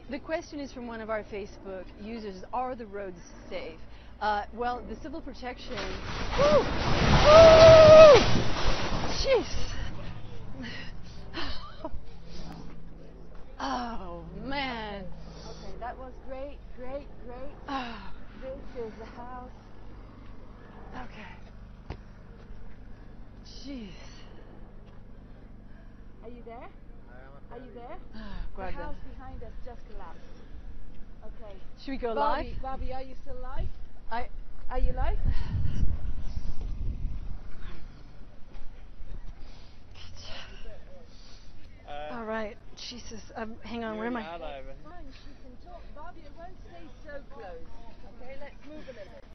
The question is from one of our Facebook users: are the roads safe? Well, the civil protection. Woo! Woo! Jeez. Oh man. Okay, that was great. Oh. This is the house. Okay. Jeez. Are you there? Are you there? Oh, The guarda. house behind us just collapsed. Okay. Should we go Bobby, live? Bobby, are you still live? I. Are you live? All right. Jesus. Hang on. Where am I? Fine, she can talk. Bobby, it won't stay so close. Okay, let's move a little bit.